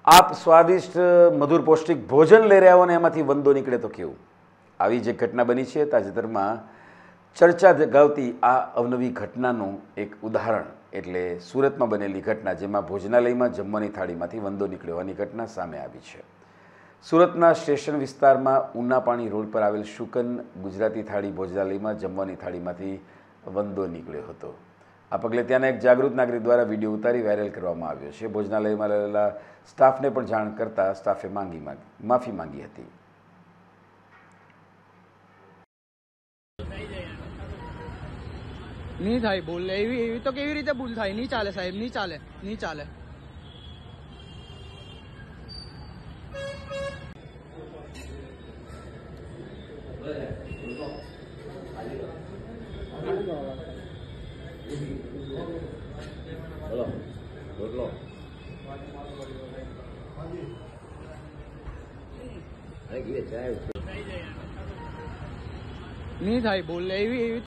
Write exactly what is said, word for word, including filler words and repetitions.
आप स्वादिष्ट मधुर पौष्टिक भोजन लई रह्या हो ने एमांथी वंदो निकळे तो केवुं? આવી જે ઘટના બની છે તાજેતરમાં ચર્ચા જગાવતી આ અવનવી ઘટનાનું એક ઉદાહરણ એટલે સુરતમાં બનેલી ઘટના, જેમાં ભોજનાલયમાં જમવાની થાળીમાંથી વંદો નીકળ્યો હોવાની ઘટના સામે આવી છે। સુરતના સ્ટેશન વિસ્તારમાં ઉનાપાણી રોડ પર આવેલ શુકન ગુજરાતી થાળી ભોજનાલયમાં જમવાની થાળીમાંથી વંદો નીકળ્યો હતો। આ પગલે ત્યાંના એક જાગૃત નાગરિક દ્વારા વિડીયો ઉતારી વાયરલ કરવામાં આવ્યો છે। ભોજનાલયમાં રહેલા સ્ટાફને પણ જાણ કરતા સ્ટાફે માંગી માફી માંગી હતી। नहीं थाई बोल एवी एवी तो केवी रीते भूल थाई? नहीं चाले साहेब, नहीं चाले, नहीं चाले। नहीं थाई बोल एवी एवी